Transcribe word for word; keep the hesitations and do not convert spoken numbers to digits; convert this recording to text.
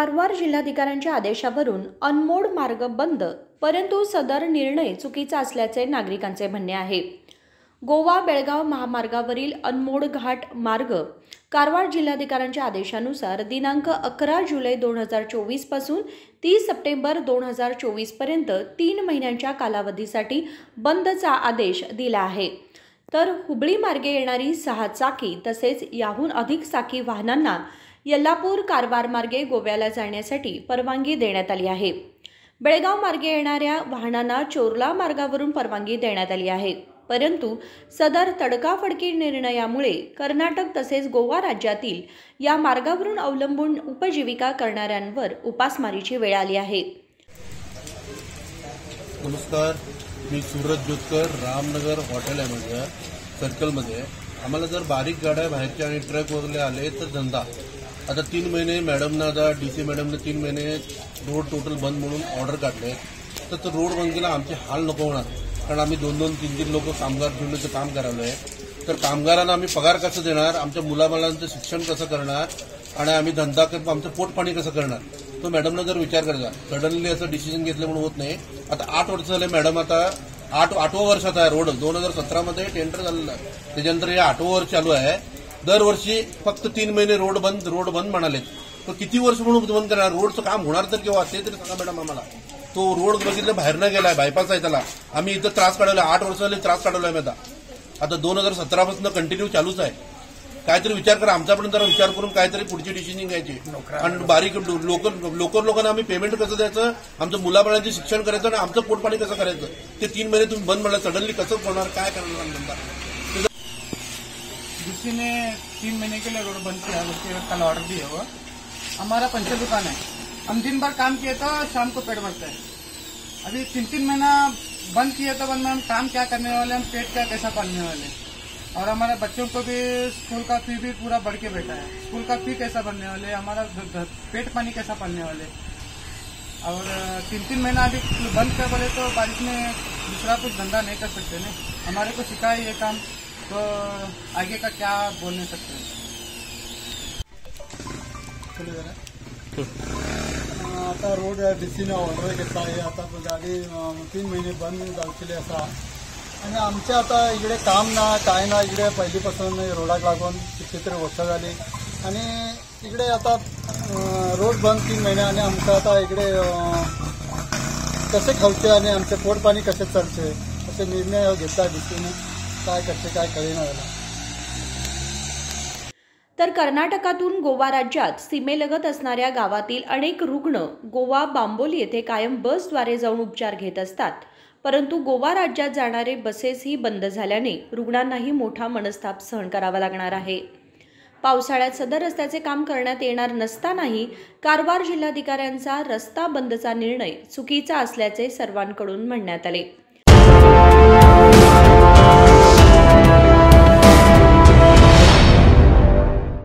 कारवार जिल्हाधिकाऱ्यांच्या आदेशावरून अनमोड मार्ग बंद, परंतु सदर निर्णय चुकीचा असल्याचे नागरिकांचे म्हणणे आहे। गोवा बेळगाव महामार्गावरील अनमोड घाट मार्ग कारवार जिल्हाधिकाऱ्यांच्या आदेशानुसार दिनांक अकरा जुलै दोन हजार चोवीस पासून तीस सप्टेंबर दोन हजार चोवीस पर्यंत तीन महिन्यांच्या कालावधीसाठी बंदचा आदेश दिला आहे। तर हुबळी मार्गे येणारी सहा चाकी तसेच याहून अधिक चाकी वाहनांना यल्लापूर कारवार मार्गे गोव्याला जाण्यासाठी परवानगी देण्यात आली आहे। बेळगाव मार्गे येणाऱ्या वाहनांना चोरला मार्गावरून परवानगी देण्यात आली आहे, परंतु सदर तडकाफडकी निर्णयामुळे कर्नाटक तसेच गोवा राज्यातील या मार्गावरून अवलंबून उपजीविका करणाऱ्यांवर उपासमारीची वेळ आली आहे। नमस्कार, मी सूरज जोतकर, रामनगर हॉटेल मॅनेजर सर्कलमध्ये। आम्हाला जर बारीक गाड्या बाहेरच्या आणि ट्रक वगैरे आले तर धंदा आता तीन महिने मॅडमना आता डीसी मॅडमने तीन महिने रोड टोटल बंद म्हणून ऑर्डर काढले, तर तो रोड बंद केला आमचे हाल नको होणार, कारण आम्ही दोन दोन तीन तीन लोक कामगार ठेवण्याचं काम करायला आहे। तर कामगारांना आम्ही पगार कसं देणार, आमच्या मुलाबाळांचं शिक्षण कसं करणार आणि आम्ही धंदा करतो आमचं पोटपाणी कसं करणार, तो मॅडमनं जर विचार करायचा। सडनली असं डिसिजन घेतलं म्हणून होत नाही। आता आठ वर्ष झाले मॅडम, आता आठ आठवं वर्षाचा आहे रोड, दोन हजार सतरामध्ये टेंडर झालेलं आहे, त्याच्यानंतर हे आठवं वर्ष चालू आहे। दरवर्षी फक्त तीन महिने रोड बंद रोड बंद म्हणाले, तर किती वर्ष म्हणून बंद करणार? रोडचं काम होणार तर केव्हा ते तरी सांगा मॅडम आम्हाला। तो रोड बघितलं बाहेर न गेलाय, बायपास आहे त्याला, आम्ही इथं त्रास काढवलाय, आठ वर्ष झाले त्रास काढवलाय मी आता आता दोन हजार सतरा पासून कंटिन्यू चालूच आहे। काहीतरी विचार करा, आमच्यापर्यंत जरा विचार करून काहीतरी पुढची डिसिजन घ्यायची आणि बारीक लोकल लोकल लोकांना आम्ही पेमेंट कसं द्यायचं, आमच्या मुलाबाळांचे शिक्षण करायचं आणि आमचं पोटपाणी कसं करायचं, ते तीन महिने तुम्ही बंद म्हणलं, सडनली कसं होणार, काय करणार? डीसी ने तीन महीने के लिए रोड बंद किया, उसके कल ऑर्डर दिया हुआ। हमारा पंचर दुकान है, हम दिन भर काम किए तो शाम को पेट भरता है। अभी तीन तीन महीना बंद किए तो बंद में हम काम क्या करने वाले, हम पेट क्या कैसा पालने वाले, और हमारे बच्चों को भी स्कूल का फी भी पूरा बढ़ के बैठा है। स्कूल का फी कैसा भरने वाले, हमारा पेट पानी कैसा पालने वाले, और तीन तीन महीना अभी बंद कर बोले तो बारिश में दूसरा कुछ धंधा नहीं कर सकते ना। हमारे को सिखाए ये काम, तो आगे का क्या बोल नहीं सकते। आता रोड डीसीने ऑर्डर घेतला आहे, आता गाडी तीन महिने बंद जावचेली असा आणि आमच्या आता इकडे काम ना काय ना, इकडे पहिलीपासून रोडाक लागून कितीतरी वर्ष झाली आणि इकडे आता रोड बंद तीन महिने आणि आमचं आता इकडे कसे खावचे आणि आमचे पोटपाणी कसे चालचे असे निर्णय घेतला डीसीने, काय करते काय कळेना झालं। तर कर्नाटकातून गोवा राज्यात सीमेलगत असणाऱ्या गावातील अनेक रुग्ण गोवा बांबोली येथे कायम बसद्वारे जाऊन उपचार घेत असतात, परंतु गोवा राज्यात जाणारे बसेसही बंद झाल्याने रुग्णांनाही मोठा मनस्ताप सहन करावा लागणार आहे। पावसाळ्यात सदर रस्त्याचे काम करण्यात येणार नसतानाही कारवार जिल्हाधिकाऱ्यांचा रस्ता बंदचा निर्णय चुकीचा असल्याचे सर्वांकडून म्हणण्यात आले।